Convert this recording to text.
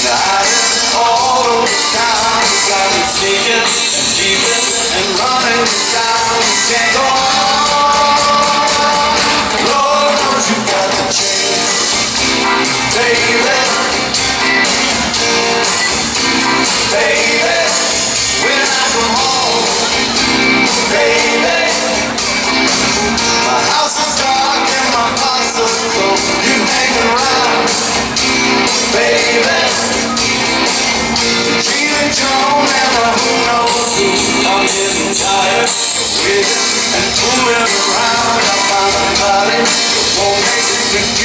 All over town, got me sneaking and peeping and running down. Can't go on. Lord knows you got the change, baby. Baby, when I come home, baby, my house is dark and my heart's so cold. You hang around, baby. Gene Joan and who knows who. I'm getting tired of waiting and fooling around. I found somebody who won't make it confused.